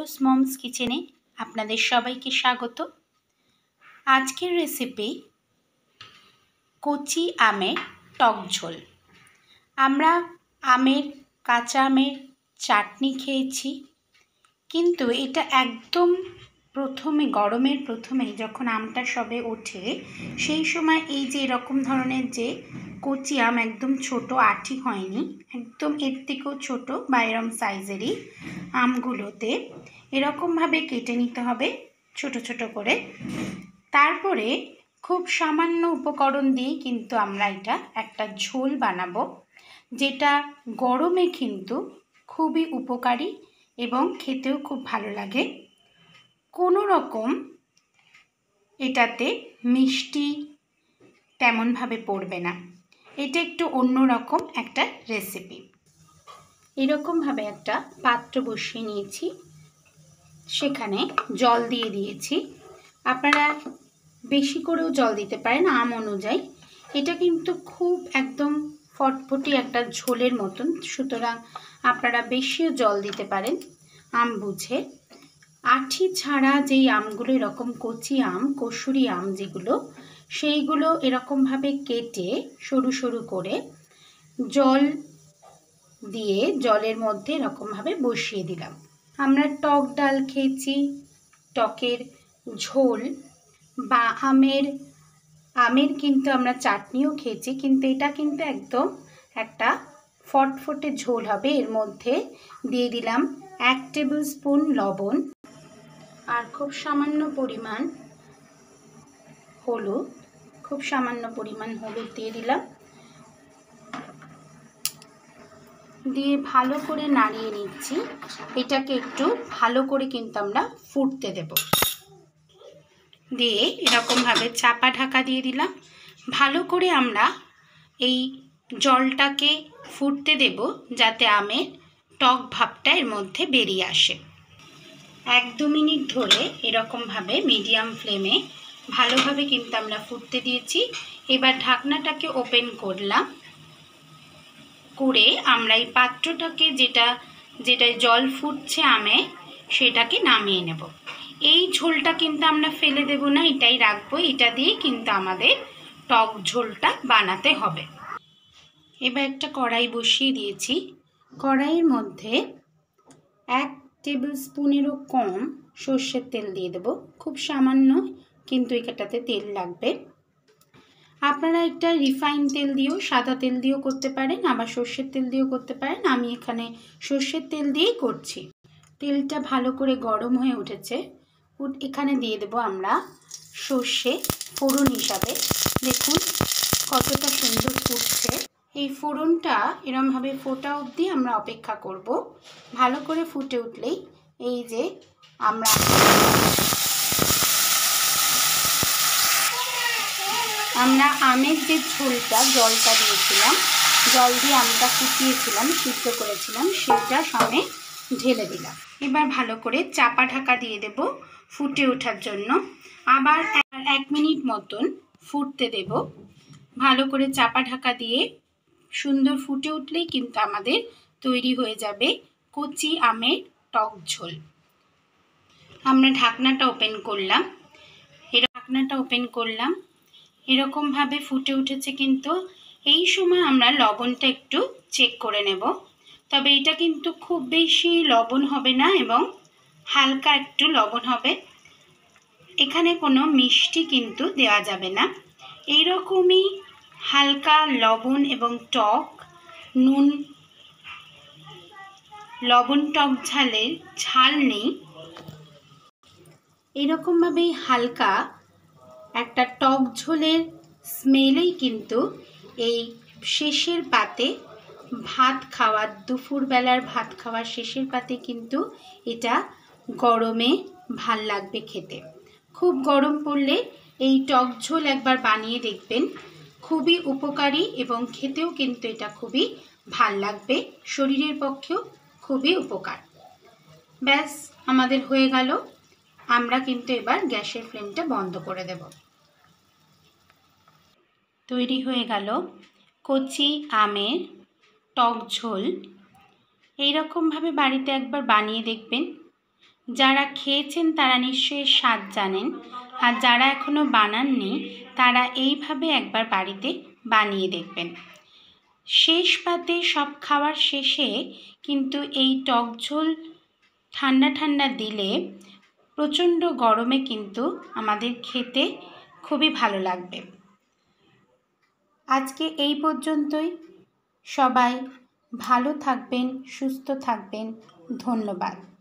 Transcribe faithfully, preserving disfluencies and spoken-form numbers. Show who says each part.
Speaker 1: পিউস moms কিচেনে আপনাদের সবাইকে স্বাগত। আজকের রেসিপি কচি আমের টক ঝোল। আমরা আমের কাঁচা আমের চাটনি খেয়েছি, কিন্তু এটা একদম প্রথমে গরমের প্রথমে যখন আমটা সবে ওঠে সেই সময় এই যে এরকম ধরনের যে কচি আম, একদম ছোট, আঁটি হয়নি, একদম এর থেকেও ছোটো বা এরকম সাইজেরই আমগুলোতে এরকমভাবে কেটে নিতে হবে ছোট ছোট করে। তারপরে খুব সামান্য উপকরণ দিয়ে কিন্তু আমরা এটা একটা ঝোল বানাবো, যেটা গরমে কিন্তু খুবই উপকারী এবং খেতেও খুব ভালো লাগে। কোনো রকম এটাতে মিষ্টি তেমনভাবে পড়বে না, এটা একটু অন্য রকম একটা রেসিপি। এরকমভাবে একটা পাত্র বসিয়ে নিয়েছি, সেখানে জল দিয়ে দিয়েছি। আপনারা বেশি করেও জল দিতে পারেন আম অনুযায়ী। এটা কিন্তু খুব একদম ফটফটি একটা ঝোলের মতন, সুতরাং আপনারা বেশিও জল দিতে পারেন আম বুঝে। আঠি ছাড়া যেই আমগুলো, এরকম কচি আম, কসুরি আম যেগুলো, সেইগুলো এরকমভাবে কেটে সরু সরু করে জল দিয়ে জলের মধ্যে এরকমভাবে বসিয়ে দিলাম। আমরা টক ডাল খেয়েছি, টকের ঝোল বা আমের আমের কিন্তু আমরা চাটনিও খেয়েছি, কিন্তু এটা কিন্তু একদম একটা ফটফটে ঝোল হবে। এর মধ্যে দিয়ে দিলাম এক টেবিল স্পুন লবণ আর খুব সামান্য পরিমাণ হলুদ, খুব সামান্য পরিমাণ হলুদ দিয়ে দিলাম। দিয়ে ভালো করে নাড়িয়ে নিচ্ছি। এটাকে একটু ভালো করে কিন্তু আমরা ফুটতে দেব। দিয়ে এরকমভাবে চাপা ঢাকা দিয়ে দিলাম। ভালো করে আমরা এই জলটাকে ফুটতে দেব, যাতে আমের টক ভাবটা এর মধ্যে বেরিয়ে আসে। এক দু মিনিট ধরে এরকমভাবে মিডিয়াম ফ্লেমে ভালোভাবে কিন্তু আমরা ফুটতে দিয়েছি। এবার ঢাকনাটাকে ওপেন করলাম, করে আমরা এই পাত্রটাকে যেটা যেটা জল ফুটছে আমে, সেটাকে নামিয়ে নেব। এই ঝোলটা কিন্তু আমরা ফেলে দেব না, এটাই রাখবো। এটা দিয়ে কিন্তু আমাদের টক ঝোলটা বানাতে হবে। এবার একটা কড়াই বসিয়ে দিয়েছি। কড়াইয়ের মধ্যে এক টেবিল স্পুনেরও কম সর্ষের তেল দিয়ে দেব। খুব সামান্য, কিন্তু এটাতে তেল লাগবে। আপনারা একটা রিফাইন তেল দিয়েও, সাদা তেল দিয়েও করতে পারেন, আবার সর্ষের তেল দিয়েও করতে পারেন। আমি এখানে সর্ষের তেল দিয়েই করছি। তেলটা ভালো করে গরম হয়ে উঠেছে। এখানে দিয়ে দেব আমরা সর্ষে ফোড়ন হিসাবে। দেখুন কতটা সুন্দর ফুটছে। এই ফোড়নটা এরমভাবে ফোটা অবধি আমরা অপেক্ষা করব। ভালো করে ফুটে উঠলেই এই যে আমরা আমরা আমের যে ঝোলটা, জলটা দিয়েছিলাম, জল দিয়ে আমটা ফুটিয়েছিলাম, সিদ্ধ করেছিলাম, সেটা সঙ্গে ঢেলে দিলাম। এবার ভালো করে চাপা ঢাকা দিয়ে দেব ফুটে ওঠার জন্য। আবার এক মিনিট মতন ফুটতে দেব। ভালো করে চাপা ঢাকা দিয়ে সুন্দর ফুটে উঠলেই কিন্তু আমাদের তৈরি হয়ে যাবে কচি আমের টক ঝোল। আমরা ঢাকনাটা ওপেন করলাম, এর ঢাকনাটা ওপেন করলাম এরকমভাবে ফুটে উঠেছে। কিন্তু এই সময় আমরা লবণটা একটু চেক করে নেব। তবে এটা কিন্তু খুব বেশি লবণ হবে না এবং হালকা একটু লবণ হবে। এখানে কোনো মিষ্টি কিন্তু দেওয়া যাবে না। এইরকমই হালকা লবণ এবং টক নুন, লবণ টক ঝালের ঝাল নেই, এরকমভাবেই হালকা একটা টক ঝোলের স্মেলেই কিন্তু এই শেষের পাতে ভাত খাওয়ার, দুপুরবেলার ভাত খাওয়ার শেষের পাতে কিন্তু এটা গরমে ভাল লাগবে খেতে। খুব গরম পড়লে এই টক ঝোল একবার বানিয়ে দেখবেন, খুবই উপকারী এবং খেতেও কিন্তু এটা খুবই ভাল লাগবে, শরীরের পক্ষেও খুবই উপকার। ব্যাস আমাদের হয়ে গেল। আমরা কিন্তু এবার গ্যাসের ফ্লেমটা বন্ধ করে দেব। তৈরি হয়ে গেল কচি আমের টক ঝোল। এইরকমভাবে বাড়িতে একবার বানিয়ে দেখবেন, যারা খেয়েছেন তারা নিশ্চয়ই স্বাদ জানেন, আর যারা এখনও বানাননি তারা এইভাবে একবার বাড়িতে বানিয়ে দেখবেন। শেষ পাতে সব খাওয়ার শেষে কিন্তু এই টক ঝোল ঠান্ডা ঠান্ডা দিলে প্রচণ্ড গরমে কিন্তু আমাদের খেতে খুবই ভালো লাগবে। আজকে এই পর্যন্তই। সবাই ভালো থাকবেন, সুস্থ থাকবেন। ধন্যবাদ।